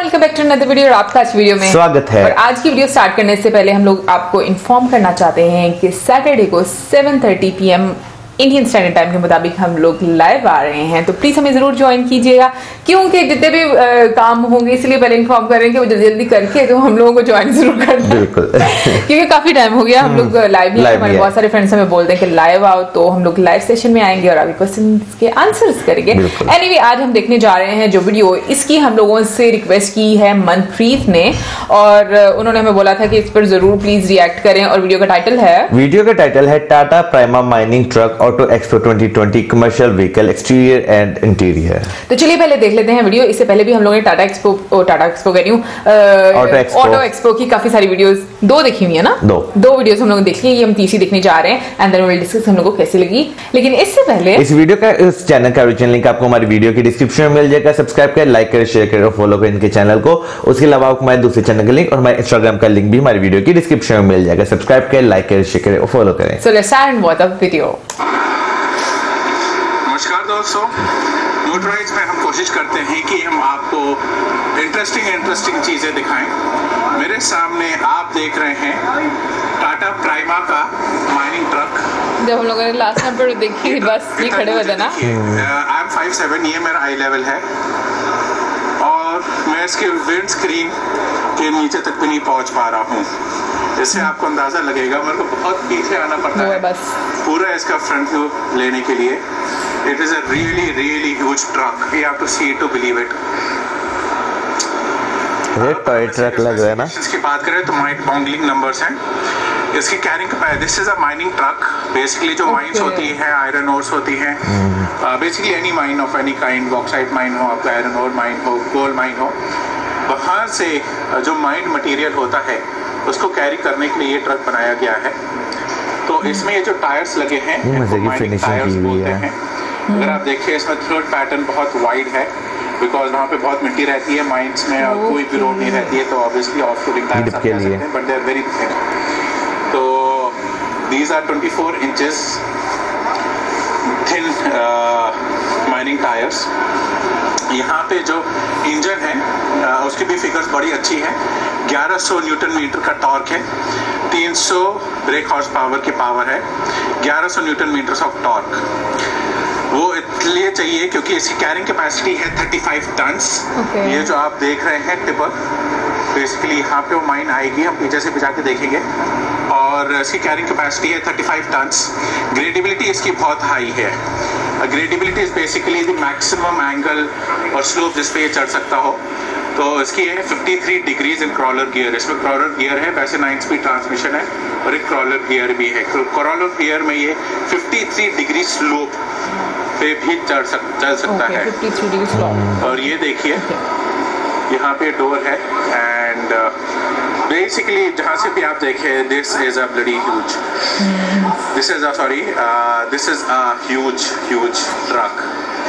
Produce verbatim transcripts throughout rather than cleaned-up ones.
Welcome back to another video. और आपका आज वीडियो में स्वागत है। और आज की वीडियो स्टार्ट करने से पहले हम लोग आपको इन्फॉर्म करना चाहते हैं कि सैटरडे को seven thirty P M Indian standard time के मुताबिक हम लोग लाइव आ रहे हैं, तो प्लीज हमें जरूर ज्वाइन कीजिएगा, क्योंकि जितने भी आ, काम होंगे इसलिए पहले इन्फॉर्म कर रहे हैं कि वो जल्दी जल्दी करके तो हम लोगों को ज्वाइन जरूर करना है। बिल्कुल क्योंकि काफी टाइम हो गया, हम लोग लाइव नहीं, हमारे बहुत सारे फ्रेंड्स हमें बोलते हैं कि लाइव आओ, तो हम लोग लाइव सेशन में आएंगे और आपके क्वेश्चंस के आंसर्स करेंगे। एनीवे आज हम देखने जा रहे हैं जो वीडियो, इसकी हम लोगों से रिक्वेस्ट की है मनप्रीत ने, और उन्होंने हमें बोला था कि इस पर जरूर प्लीज रिएक्ट करें। और वीडियो का टाइटल है वीडियो का टाइटल है Tata Prima mining truck auto expo twenty twenty commercial vehicle exterior and interior. तो चलिए पहले देख लेते हैं वीडियो। इससे पहले भी हम लोगों ने टाटा एक्सपो टाटा एक्सपो कह रही हूँ ऑटो एक्सपो की काफी सारी वीडियोस दो देखी हुई है ना, दो दो वीडियोस हम लोग देखी, ये हम तीसरी देखने जा रहे हैं and then we will discuss हम लोगों को कैसी लगी। लेकिन इससे पहले इस वीडियो का इस चैनल का ओरिजिनल लिंक आपको हमारी वीडियो की डिस्क्रिप्शन में मिल जाएगा। सब्सक्राइब करें, लाइक करें, शेयर करें और फॉलो करें इनके चैनल को। उसके अलावा आपको हमारे दूसरे चैनल का लिंक और हमारे इंस्टाग्राम का लिंक भी हमारी वीडियो की डिस्क्रिप्शन में मिल जाएगा। सब्सक्राइब करें, लाइक करें, शेयर करें और फॉलो करें। So let's start watch the video. नमस्कार दोस्तों, मोटराइड्स में हम कोशिश करते हैं कि हम आपको इंटरेस्टिंग इंटरेस्टिंग चीजें दिखाएं। मेरे सामने आप देख रहे हैं टाटा प्राइमा का माइनिंग ट्रक। जब हम लोगों ने लास्ट टाइम पर देखी थी बस ये खड़े हो जाना। आई एम फाइव सेवन, ये मेरा आई लेवल है और मैं इसके विंड स्क्रीन के नीचे तक भी नहीं पहुंच पा रहा हूँ। इससे आपको अंदाजा लगेगा मेरे को बहुत पीछे आना पड़ता है बस पूरा इसका फ्रंट व्यू लेने के लिए। It is a really really huge truck, you have to see it to believe it. ये टॉय ट्रक लग रहा है ना। इसकी बात करें तो माइंड बॉगलिंग नंबर्स हैं। इसकी carrying capacity, this is a mining truck. Basically जो माइंस होती है, आयरन ओर्स होती हैं, basically any mine of any kind, bauxite mine हो, आपका आयरन ओर माइन हो, गोल्ड माइन हो, वहाँ से जो माइन मटेरियल होता है उसको कैरी करने के लिए ये ट्रक बनाया गया है। तो इसमें ये जो टायर्स लगे हैं माइनिंग टायर्स बोलते हैं। अगर आप देखिए इसमें थ्रोट पैटर्न बहुत वाइड है, बिकॉज वहाँ पे बहुत मिट्टी रहती है माइंस में और कोई भी रोड नहीं रहती है, तो ऑब्वियसली ऑफ रोडिंग टायर्स आप कह सकते हैं, but they are very thin. तो these are twenty four inches thin mining tyres. यहाँ पे जो इंजन है uh, उसकी भी फिगर्स बड़ी अच्छी है। ग्यारह सौ न्यूटन मीटर का टॉर्क है, तीन सौ ब्रेक हॉर्स पावर की पावर है, ग्यारह सौ न्यूटन मीटर ऑफ टॉर्क। वो इसलिए चाहिए क्योंकि इसकी कैरिंग कैपेसिटी है पैंतीस टन्स। okay. ये जो आप देख रहे हैं टिपर, बेसिकली यहाँ पे वो माइन आएगी, हम पीछे से भिजा के देखेंगे, और इसकी कैरिंग कैपेसिटी है पैंतीस टन्स। ग्रेडेबिलिटी इसकी बहुत हाई है। Gradeability is basically the maximum angle और स्लोप जिस पे ये चढ़ सकता हो। तो इसकी है तिरेपन डिग्रीज इन क्रॉलर गियर। इसमें क्रॉलर गियर है, वैसे नाइन स्पीड ट्रांसमिशन है और एक क्रॉलर गियर भी है। क्रॉलर गियर में ये तिरेपन डिग्री स्लोप पे भी चढ़ सक चल सकता okay, है। तिरेपन डिग्री स्लोप। और ये देखिए यहाँ पे डोर है एंड बेसिकली जहाँ से भी आप देखें, this is a bloody huge, this is a sorry this is a huge huge truck.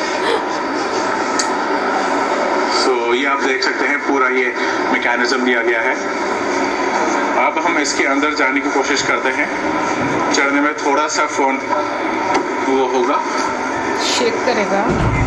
So ये आप देख सकते हैं पूरा ये मैकेनिज्म दिया गया है। अब हम इसके अंदर जाने की कोशिश करते हैं। चढ़ने में थोड़ा सा फोन वो होगा, शेक करेगा।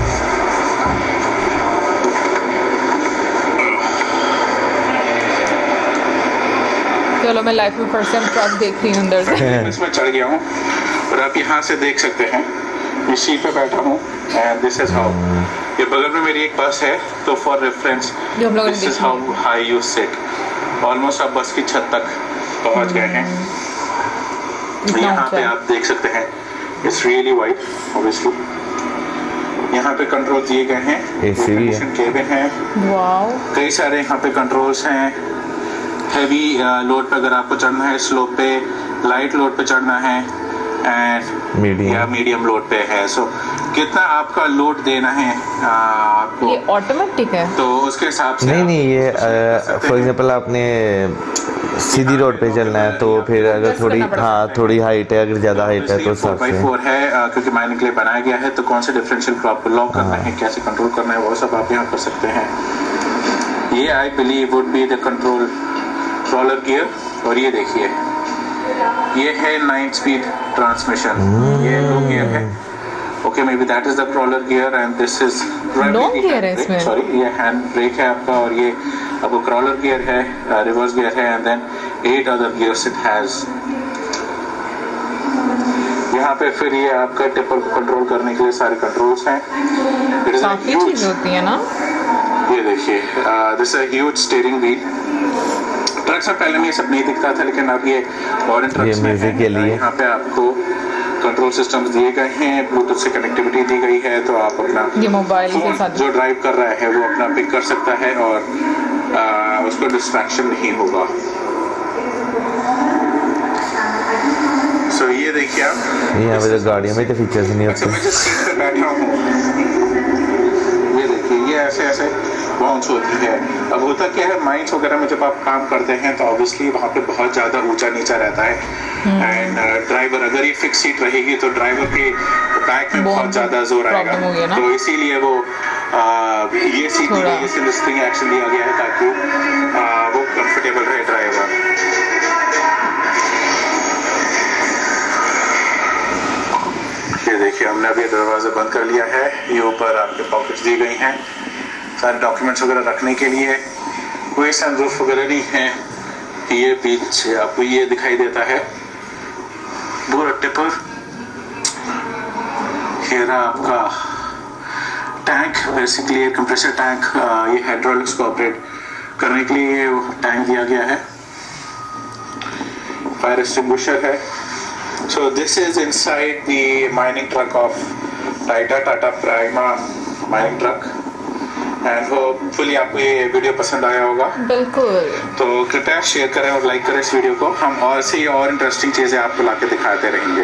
चलो मैं लाइफ में फर्स्ट टाइम ट्रक देख रही हूँ अंदर से। इसमें चढ़ गया हूँ और आप यहाँ से देख सकते हैं मैं सीट पे बैठा हूँ एंड दिस इज हाउ। ये बगल में मेरी एक बस है, तो for reference this is how high you sit. Almost आप बस की छत तक पहुँच गए हैं। यहाँ पे आप देख सकते हैं इट्स रियली वाइड ऑब्वियसली। यहाँ पे कंट्रोल दिए गए हैं, एयर केबिन है, कई सारे यहाँ पे कंट्रोल्स हैं। हैवी लोड पे अगर आपको चढ़ना है, स्लोप पे, लाइट लोड पे चढ़ना है एंड मीडियम या मीडियम लोड पे है। सो so, कितना आपका लोड देना है आ, आपको, ये ऑटोमेटिक है तो उसके हिसाब से नहीं नहीं ये फॉर एग्जांपल आपने सीधी रोड पे चलना है तो फिर अगर थोड़ी हाँ थोड़ी हाइट है, अगर ज्यादा हाइट है तो फोर बाई फोर है क्योंकि माइनिंग के लिए बनाया गया है। तो कौन से डिफरेंशियल को आपको लॉक करना है, कैसे कंट्रोल करना है, वो सब आप यहाँ कर सकते हैं। ये I believe would be the control crawler gear. और ये देखिए ये है नाइन स्पीड ट्रांसमिशन, ये लो गियर है okay, maybe that is the crawler gear and this is no gear है इसमें, सॉरी ये हैंड ब्रेक है आपका, और ये आपको क्रॉलर गियर है, रिवर्स गियर है, and then eight other gears it has. यहाँ पे फिर ये आपका टिपर को कंट्रोल करने के लिए सारे कंट्रोल्स हैं। काफी चीज होती है ना। ये देखिए, this is a huge steering wheel. Truck से पहले में ये सब नहीं दिखता था, लेकिन अब ये मॉडर्न ट्रक्स में है। के लिए यहाँ पे आपको कंट्रोल सिस्टम्स दिए गए हैं, ब्लूटूथ से कनेक्टिविटी दी गई है, तो आप अपना ये मोबाइल के साथ जो ड्राइव कर रहा है वो अपना पिक कर सकता है और आ, उसको डिस्ट्रैक्शन नहीं होगा। सो so, ये देखिए आप, यहाँ पे गाड़ियों में तो फीचर्स नहीं होते। मैं जिस सीट पे बैठा हूँ, ये देखिए, ये ऐसे ऐसे बाउंस होती है। अब होता क्या है, माइंस वगैरह में जब आप काम करते हैं तो ऑब्वियसली वहाँ पे बहुत ज़्यादा ऊंचा नीचा रहता है, एंड ड्राइवर uh, अगर ये फिक्स सीट रहेगी तो ड्राइवर के बैक में बहुत ज़्यादा जोर आएगा, तो इसीलिए वो आ, ये सीट दी गई, इसे लिस्टिंग एक्शन दिया गया है ताकि आ, वो कंफर्टेबल रहे ड्राइवर। ये देखिए, हमने अभी दरवाजा बंद कर लिया है। ये ऊपर आपके पॉकेट्स दी गई हैं सारे डॉक्यूमेंट्स वगैरह रखने के लिए, कोई सनरूफ वगैरह नहीं है। ये पीछे आपको ये दिखाई देता है पूरा टिपर। ये रहा आपका टैंक, बेसिकली एक कंप्रेसर टैंक, ये हाइड्रोलिक्स को ऑपरेट करने के लिए ये टैंक दिया गया है। फायर एक्सटिंग्विशर है। So this is inside the mining truck of Tata Tata Prima mining truck, and hopefully आपको ये वीडियो पसंद आया होगा। बिल्कुल, तो कृपया शेयर करें और लाइक करें इस वीडियो को। हम और से और इंटरेस्टिंग चीजें आपको लाके दिखाते रहेंगे।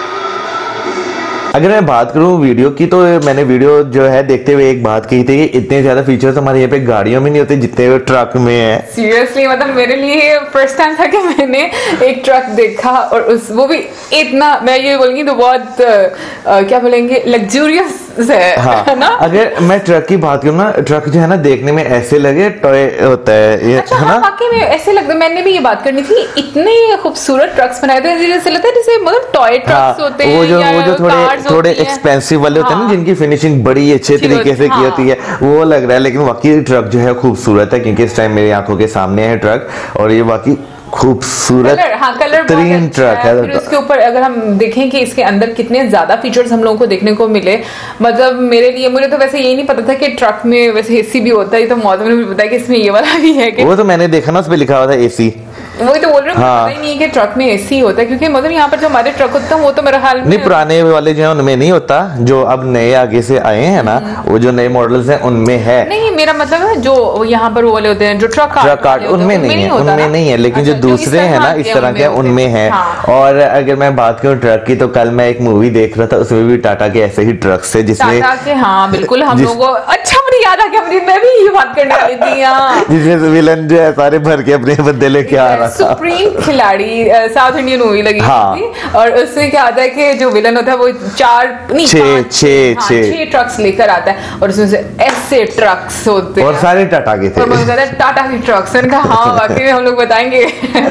अगर मैं बात करूं वीडियो की, तो मैंने वीडियो जो है देखते हुए एक बात कही थी कि इतने ज्यादा फीचर्स हमारे यहाँ पे गाड़ियों में नहीं होते जितने ट्रक में है। सीरियसली, मतलब मेरे लिए फर्स्ट टाइम था कि मैंने एक ट्रक देखा, और उस वो भी इतना, मैं ये बोलूंगी तो बहुत आ, क्या बोलेंगे, लग्जूरियस है, हाँ, है ना। अगर मैं ट्रक की बात करूँ ना, ट्रक जो है ना देखने में ऐसे लगे टॉय होता है ये, अच्छा, है हाँ, ना, वाकई में ऐसे लगता है। मैंने भी ये बात करनी थी, इतने खूबसूरत ट्रक्स बनाए थे, जैसे लगता है जैसे मतलब टॉय ट्रक्स होते हैं, वो जो या वो जो थोड़े थोड़े एक्सपेंसिव वाले होते हैं ना, हाँ, जिनकी फिनिशिंग बड़ी अच्छे तरीके से की होती है, वो लग रहा है। लेकिन वाकई ट्रक जो है खूबसूरत है, क्योंकि इस टाइम मेरी आंखों के सामने है ट्रक, और ये वाकई खूबसूरत कलर, हाँ, कलर तीन ट्रक है। फिर उसके ऊपर अगर हम देखें कि इसके अंदर कितने ज्यादा फीचर्स हम लोगों को देखने को मिले, मतलब मेरे लिए, मुझे तो वैसे यही नहीं पता था कि ट्रक में वैसे एसी भी होता है, तो मौसम ने भी बताया कि इसमें ये वाला भी है कि, वो तो मैंने देखा ना, उस पे लिखा हुआ था एसी। वही तो बोल रहे हैं, हाँ। पता ही नहीं है कि ट्रक में एसी होता है, क्योंकि मतलब यहाँ पर जो हमारे ट्रक होते हैं वो तो मेरा हाल में नहीं, पुराने वाले जो है उनमें नहीं होता, जो अब नए आगे से आए हैं ना, वो जो नए मॉडल्स हैं उनमें है। नहीं, मेरा मतलब है जो यहाँ पर वो वाले होते हैं जो ट्रक ट्रक कार्ड, उनमें नहीं है, उनमें नहीं है, लेकिन जो दूसरे हैं ना इस तरह के, उनमें है। और अगर मैं बात करूँ ट्रक की, तो कल मैं एक मूवी देख रहा था, उसमें भी टाटा के ऐसे ही ट्रक से, जिसमें हाँ बिल्कुल, हम लोगों, अच्छा मुझे याद आ गया, मैं भी ये बात करने वाली थी, जिसमें विलन जो है सारे भर के अपने बंदे लेके आ रहा था। सुप्रीम खिलाड़ी, साउथ इंडियन मूवी लगी हाँ। थी, और उसमें क्या आता है कि जो विलन होता है वो चार नहीं छह छह हाँ, छह छह ट्रक्स लेकर आता है, और उसमें से ऐसे ट्रक्स होते हैं, और सारे टाटा के थे, और टाटा की ट्रक्स। मैंने कहा हाँ, वाकई में हम लोग बताएंगे।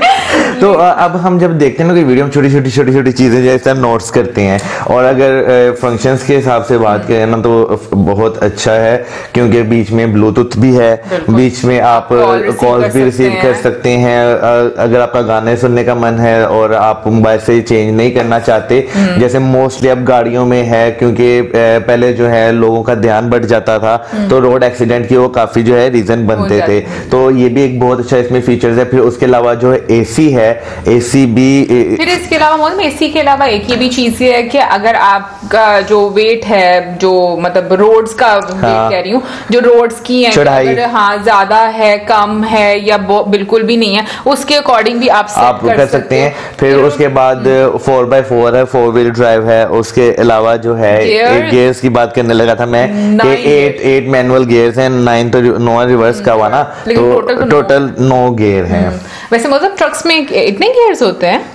तो अब हम जब देखते हैं ना कि वीडियो में छोटी छोटी छोटी छोटी चीजें जैसे नोट्स करते हैं, और अगर फंक्शंस के हिसाब से बात करें ना, तो बहुत अच्छा है, क्योंकि बीच में ब्लूटूथ भी है, बीच में आप कॉल भी रिसीव कर सकते हैं। अगर आपका गाने सुनने का मन है और आप मोबाइल से चेंज नहीं करना चाहते, जैसे मोस्टली अब गाड़ियों में है, क्योंकि पहले जो है लोगों का ध्यान बढ़ जाता था, तो रोड एक्सीडेंट की वो काफी जो है रीजन बनते थे, तो ये भी एक बहुत अच्छा इसमें फीचर्स है। फिर उसके अलावा जो है एसी है, एसी भी, फिर इसके अलावा एसी के अलावा एक ये भी चीज है कि अगर आपका जो वेट है, जो मतलब रोड्स का वेट कह रही हूँ, जो रोड्स की है, अगर हाँ ज्यादा है, कम है, या बिल्कुल भी नहीं है, उसके अकॉर्डिंग भी आप आप कर, कर सकते हैं। फिर उसके बाद फोर बाय फोर है, फोर व्हील ड्राइव है। उसके अलावा जो है गियर्स की बात करने लगा था मैं, एट एट मैनुअल गियर्स हैं, नाइन तो नो रिवर्स का हुआ ना, तो टोटल नौ गियर हैं। वैसे मतलब ट्रक्स में इतने गियर्स होते हैं?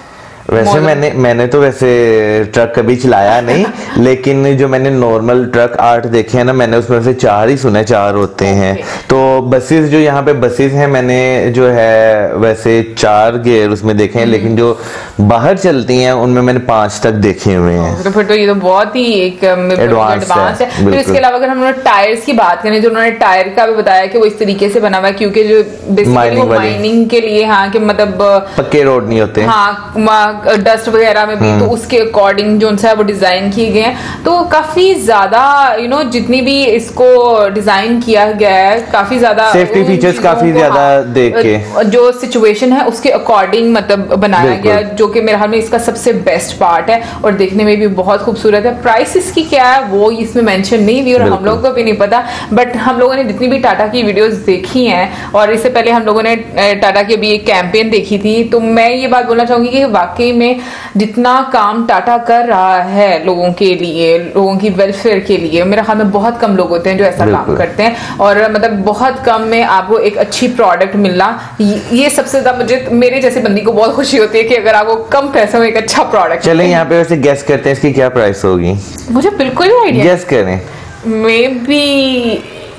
वैसे मैंने मैंने तो वैसे ट्रक कभी चलाया नहीं, लेकिन जो मैंने नॉर्मल ट्रक आर्ट देखे हैं ना, मैंने उसमें से चार ही सुने, चार होते हैं। तो बसेस जो यहाँ पे बसेस हैं, मैंने जो है वैसे चार गियर उसमें देखे हैं, लेकिन जो बाहर चलती हैं उनमें मैंने पांच तक देखे हुए हैं। तो फिर तो ये तो बहुत ही एक एडवांस है। फिर इसके अलावा अगर हम लोग टायर्स की बात करें, जो उन्होंने टायर का भी बताया कि वो इस तरीके से बना हुआ है क्योंकि जो बेसिकली वो माइनिंग के लिए, हाँ, कि मतलब पक्के रोड नहीं होते, हाँ, डस्ट वगैरह में भी, तो उसके अकॉर्डिंग जो उनसे वो डिजाइन किए गए हैं। तो काफी ज्यादा यू नो जितनी भी इसको डिजाइन किया गया है, काफी ज्यादा सेफ्टी फीचर्स काफी ज्यादा देख के जो सिचुएशन है उसके अकॉर्डिंग मतलब बनाया गया, जो कि मेरे ख्याल में इसका सबसे बेस्ट पार्ट है और देखने में भी बहुत खूबसूरत है। प्राइस इसकी क्या है वो इसमें मेंशन नहीं हुई और हम लोगों को भी नहीं पता, बट हम लोगों ने जितनी भी टाटा की वीडियोस देखी हैं और इससे पहले हम लोगों ने टाटा की अभी एक कैंपेन देखी थी, तो मैं ये बात बोलना चाहूंगी कि वाकई में जितना काम टाटा कर रहा है लोगों के लिए, लोगों की वेलफेयर के लिए, मेरे ख्याल में बहुत कम लोग होते हैं जो ऐसा काम करते हैं और मतलब बहुत कम में आपको एक अच्छी प्रोडक्ट मिलना, ये सबसे ज्यादा मुझे, मेरे जैसे बंदी को बहुत खुशी होती है कि अगर आपको कम पैसों में एक अच्छा प्रोडक्ट। चलें यहाँ पे वैसे गेस करते हैं इसकी क्या प्राइस होगी। मुझे बिल्कुल भी आइडिया, गेस करें। मे बी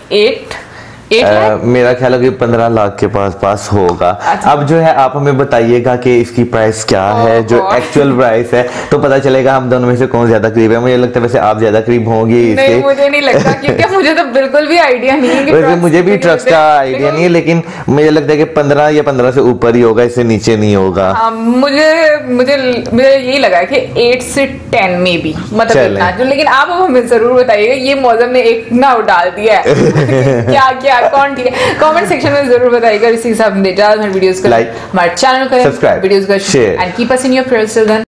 एट Uh, मेरा ख्याल है कि पंद्रह लाख के पास पास होगा। अच्छा। अब जो है आप हमें बताइएगा कि इसकी प्राइस क्या है, जो एक्चुअल प्राइस है, तो पता चलेगा हम दोनों में से कौन ज्यादा करीब है। मुझे लगता है वैसे आप ज्यादा करीब होंगे इसके। नहीं, मुझे नहीं लगता क्योंकि मुझे तो बिल्कुल भी आइडिया नहीं है कि वैसे मुझे भी ट्रक्स का आइडिया नहीं है, लेकिन मुझे लगता है कि पंद्रह या पंद्रह से ऊपर ही होगा, इससे नीचे नहीं होगा। हाँ, मुझे मुझे मुझे यही लगा कि एट से टेन में भी मतलब इतना जो, लेकिन आप हमें जरूर बताइएगा। ये मौसम ने एक ना डाल दिया है क्या क्या कौन ठीक है, कमेंट सेक्शन में जरूर बताइएगा। इसी के साथ वीडियोस को लाइक, हमारे चैनल को सब्सक्राइब, वीडियोस को share and keep us in your prayers till then.